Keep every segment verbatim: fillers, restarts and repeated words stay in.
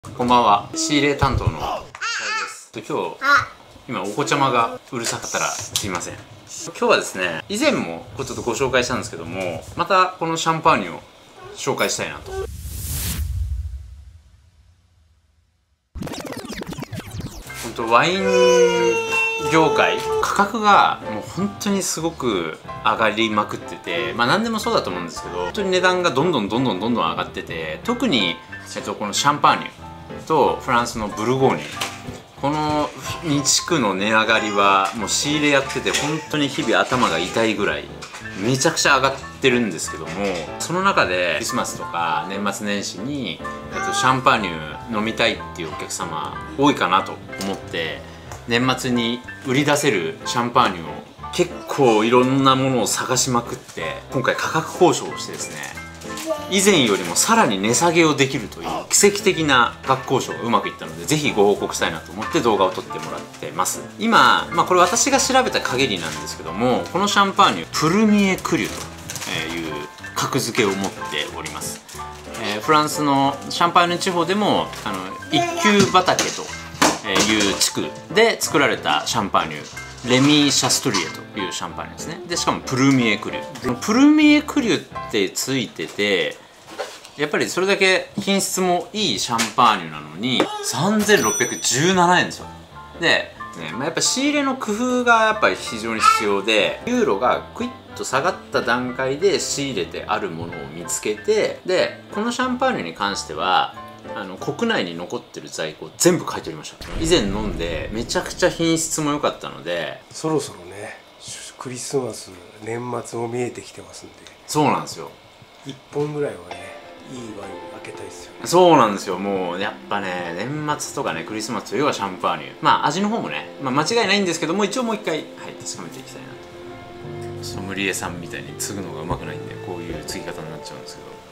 こんばんは、仕入れ担当のシャイです。今日今お子ちゃまがうるさかったらすいません。今日はですね、以前もちょっとご紹介したんですけども、またこのシャンパーニュを紹介したいなと。本当ワイン業界価格がもう本当にすごく上がりまくってて、まあ何でもそうだと思うんですけど、本当に値段がどんどんどんどんどんどん上がってて、特にえっとこのシャンパーニュとフランスのブルゴーニュ、このに地区の値上がりはもう仕入れやってて本当に日々頭が痛いぐらいめちゃくちゃ上がってるんですけども、その中でクリスマスとか年末年始に、えっと、シャンパーニュ飲みたいっていうお客様多いかなと思って、年末に売り出せるシャンパーニュを結構いろんなものを探しまくって、今回価格交渉をしてですね、以前よりもさらに値下げをできるという奇跡的な価格交渉がうまくいったので、ぜひご報告したいなと思って動画を撮ってもらってます。今、まあ、これ私が調べた限りなんですけども、このシャンパーニュプルミエクリュという格付けを持っております。えー、フランスのシャンパーニュ地方でもあの一級畑という地区で作られたシャンパーニュ、レミー・シャストリエというシャンパーニュですね。でしかもプルミエクリュ、プルミエクリュってついてて、やっぱりそれだけ品質もいいシャンパーニュなのにさんぜんろっぴゃくじゅうななえんですよ。で、ね、まあ、やっぱ仕入れの工夫がやっぱり非常に必要で、ユーロがクイッと下がった段階で仕入れてあるものを見つけて、でこのシャンパーニュに関してはあの国内に残ってる在庫全部買い取りました。以前飲んでめちゃくちゃ品質も良かったので、 そろそろねクリスマス年末も見えてきてますんで、 そうなんですよ、 いっぽんぐらいはねいいワイン開けたいですよね。 そうなんですよ。もうやっぱね、年末とかねクリスマスといえばシャンパーニュ、まあ味の方もね、まあ、間違いないんですけども、一応もう一回、はい、確かめていきたいなと。ソムリエさんみたいに継ぐのがうまくないんで、こういう継ぎ方になっちゃうんですけど、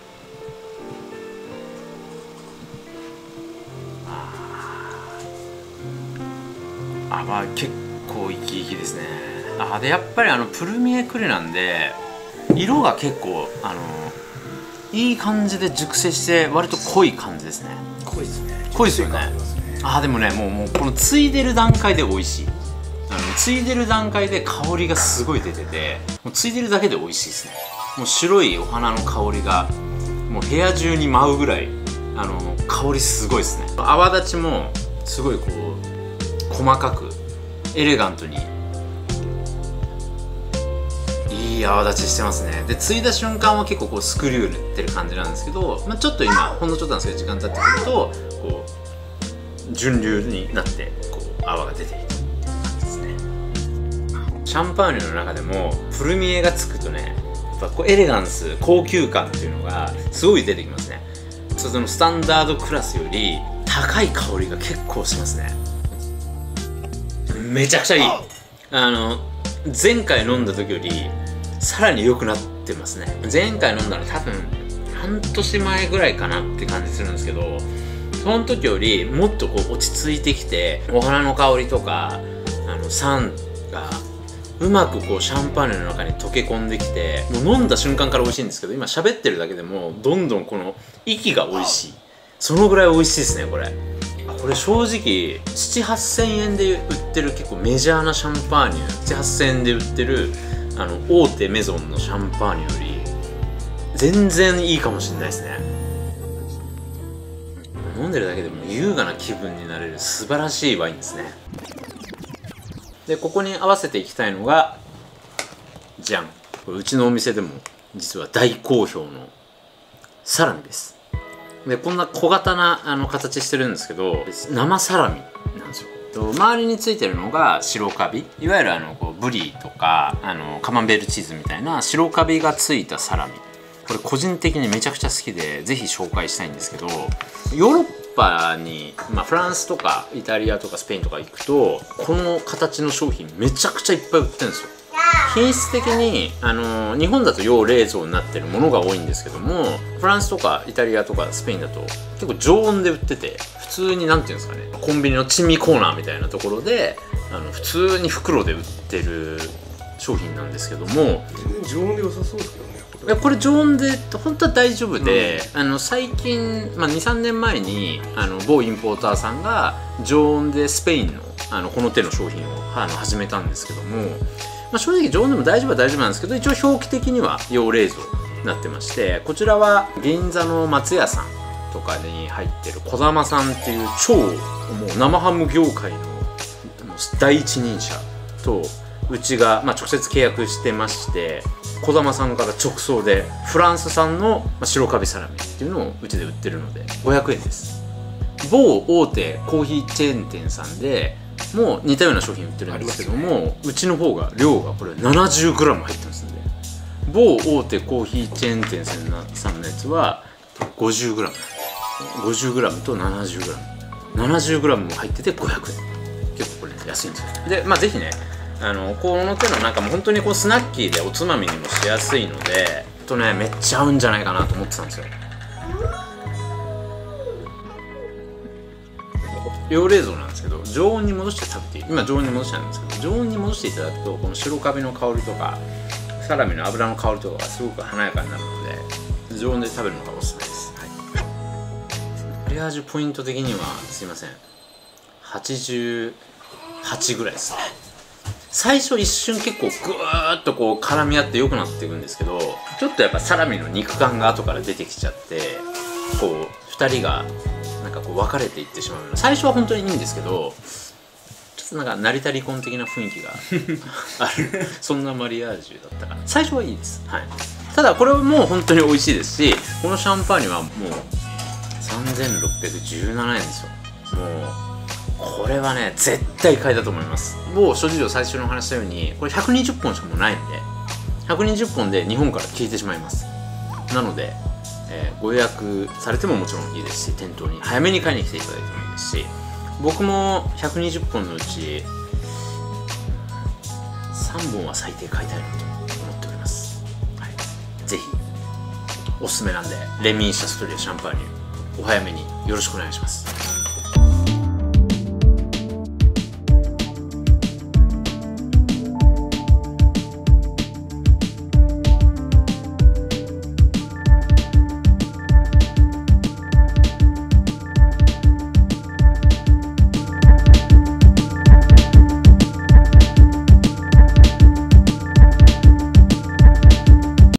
あ、まあ結構生き生きですね。あでやっぱりあのプルミエクリなんで色が結構あのいい感じで熟成して割と濃い感じですね。 濃いですね。 濃いですよね。あでもね、もうもうこのついでる段階で美味しい。あのついでる段階で香りがすごい出てて、もうついでるだけで美味しいですね。もう白いお花の香りがもう部屋中に舞うぐらいあの香りすごいですね。泡立ちもすごいこう細かくエレガントにいい泡立ちしてますね。でついだ瞬間は結構こうスクリュー塗ってる感じなんですけど、まあ、ちょっと今ほんのちょっとなんですけど時間経ってくるとこう純流になってこう泡が出ている感じですね。シャンパーニュの中でもプルミエがつくとね、やっぱこうエレガンス高級感っていうのがすごい出てきますね。そのスタンダードクラスより高い香りが結構しますね。めちゃくちゃいい。あの前回飲んだ時よりさらに良くなってますね。前回飲んだの多分半年前ぐらいかなって感じするんですけど、その時よりもっとこう落ち着いてきて、お花の香りとかあの酸がうまくこうシャンパーニュの中に溶け込んできて、もう飲んだ瞬間から美味しいんですけど、今喋ってるだけでもどんどんこの息が美味しい。そのぐらい美味しいですねこれ。これ正直ななはっせんえんで売ってる結構メジャーなシャンパーニュ、ななはっせんえんで売ってるあの大手メゾンのシャンパーニュより全然いいかもしれないですね。飲んでるだけでも優雅な気分になれる素晴らしいワインですね。でここに合わせていきたいのがじゃん、これうちのお店でも実は大好評のサラミです。でこんな小型なあの形してるんですけど、生サラミなんですよ。周りについてるのが白カビ、いわゆるあのこうブリとかあのカマンベールチーズみたいな白カビがついたサラミ、これ個人的にめちゃくちゃ好きでぜひ紹介したいんですけど、ヨーロッパに、まあ、フランスとかイタリアとかスペインとか行くとこの形の商品めちゃくちゃいっぱい売ってるんですよ。品質的にあの日本だと要冷蔵になってるものが多いんですけども、フランスとかイタリアとかスペインだと結構常温で売ってて、普通に何ていうんですかね、コンビニの珍味コーナーみたいなところであの普通に袋で売ってる商品なんですけども、 常温で良さそうですけどね。 これ常温で本当は大丈夫で、うん、あの最近、まあ、にさんねんまえにあの某インポーターさんが常温でスペインのあのこの手の商品をあの始めたんですけども、まあ、正直常温でも大丈夫は大丈夫なんですけど、一応表記的には要冷蔵になってまして、こちらは銀座の松屋さんとかに入ってる児玉さんっていう超もう生ハム業界の第一人者とうちが、まあ、直接契約してまして、児玉さんから直送でフランス産の白カビサラミっていうのをうちで売ってるのでごひゃくえんです。某大手コーヒーチェーン店さんでもう似たような商品売ってるんですけども、ね、うちの方が量がこれ ななじゅうグラム 入ってますんで、某大手コーヒーチェーン店さんのやつは ごじゅうグラム ごじゅうグラム と ななじゅうグラム ななじゅうグラム も入っててごひゃくえん、結構これ安いんですよ。でまあぜひね、あのこの手のなんかもう本当にこうスナッキーでおつまみにもしやすいので、とねめっちゃ合うんじゃないかなと思ってたんですよ。要冷蔵なんですけど、常温に戻して食べて、今常温に戻してあるんですけど、常温に戻していただくとこの白カビの香りとかサラミの油の香りとかがすごく華やかになるので、常温で食べるのがおすすめです。はい、マリアージュポイント的にはすいませんはちじゅうはちぐらいですね。最初一瞬結構グーッとこう絡み合って良くなっていくんですけど、ちょっとやっぱサラミの肉感が後から出てきちゃって、こうふたりがなんかこう分かれていってしまうような、最初は本当にいいんですけど、ちょっとなんか成田離婚的な雰囲気があるそんなマリアージュだったから最初はいいです。はい、ただこれはもう本当に美味しいですし、このシャンパーニュはもうさんぜんろっぴゃくじゅうななえんですよ。もうこれはね絶対買いだと思います。某諸事情最初にお話したようにこれひゃくにじゅっぽんしかもうないので、ひゃくにじゅっぽんで日本から消えてしまいます。なので、えー、ご予約されてももちろんいいですし、店頭に早めに買いに来ていただいてもいいですし、僕もひゃくにじゅっぽんのうちさんぼんは最低買いたいなと思っております。はい、ぜひおすすめなんで、レミー・シャストリア・シャンパーニュお早めによろしくお願いします。